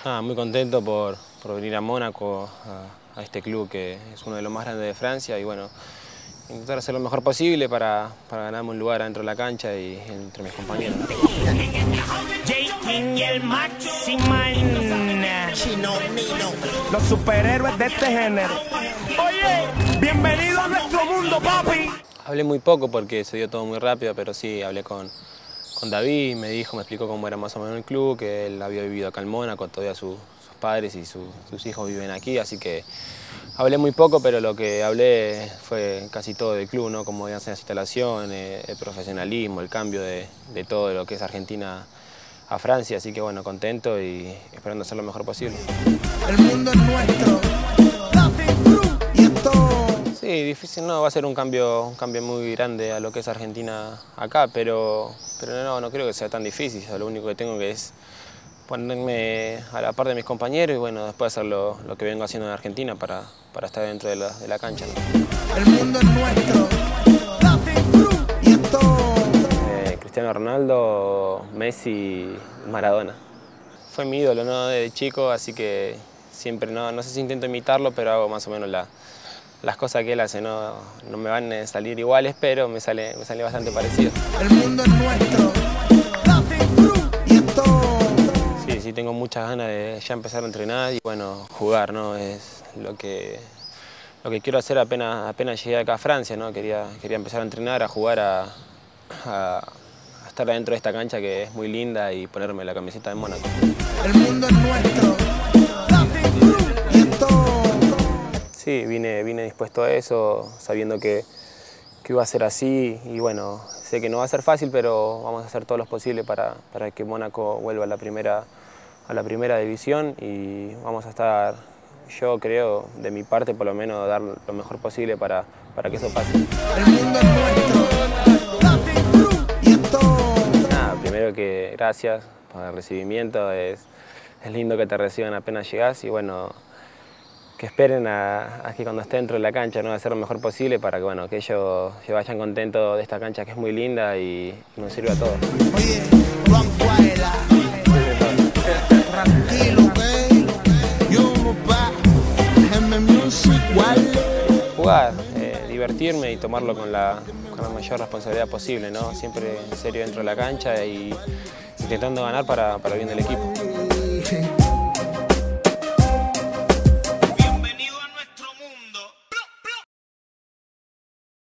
Muy contento por venir a Mónaco, a este club que es uno de los más grandes de Francia y bueno, intentar hacer lo mejor posible para ganarme un lugar dentro de la cancha y entre mis compañeros. Los superhéroes de este género. Oye, bienvenido a nuestro mundo, papi. Hablé muy poco porque se dio todo muy rápido, pero sí, hablé con David, me explicó cómo era más o menos el club, que él había vivido acá en Mónaco, todavía sus padres y sus hijos viven aquí, así que hablé muy poco, pero lo que hablé fue casi todo del club, ¿no? Cómo iban a ser las instalaciones, el profesionalismo, el cambio de todo lo que es Argentina a Francia, así que bueno, contento y esperando hacer lo mejor posible. El mundo es nuestro. Y esto... Sí, difícil no, va a ser un cambio muy grande a lo que es Argentina acá, pero no creo que sea tan difícil. Lo único que tengo que es ponerme a la par de mis compañeros y bueno, después hacer lo que vengo haciendo en Argentina para estar dentro de la cancha, ¿no? El mundo es nuestro. Y esto... Cristiano Ronaldo, Messi, Maradona. Fue mi ídolo, ¿no? Desde chico, así que siempre, no sé si intento imitarlo, pero hago más o menos las cosas que él hace. No me van a salir iguales, pero me sale bastante parecido. El mundo es nuestro. Y esto... Sí, tengo muchas ganas de ya empezar a entrenar y bueno, jugar, ¿no? Es lo que quiero hacer apenas llegué acá a Francia, ¿no? Quería empezar a entrenar, a jugar, a estar adentro de esta cancha que es muy linda y ponerme la camiseta de Mónaco. El mundo es nuestro. Y esto... Sí, vine dispuesto a eso, sabiendo que iba a ser así y bueno, sé que no va a ser fácil, pero vamos a hacer todo lo posible para que Mónaco vuelva a la primera división y vamos a estar, yo creo, de mi parte por lo menos, dar lo mejor posible para que eso pase. El mundo es nuestro. Y esto... Primero que gracias por el recibimiento, es lindo que te reciban apenas llegás y bueno, que esperen a que cuando esté dentro de la cancha, ¿no? Hacer lo mejor posible para que, bueno, que ellos se vayan contentos de esta cancha que es muy linda y nos sirve a todos. Oye, tranquilo, jugar, divertirme y tomarlo con la mayor responsabilidad posible, ¿no? Siempre en serio dentro de la cancha y intentando ganar para el bien del equipo.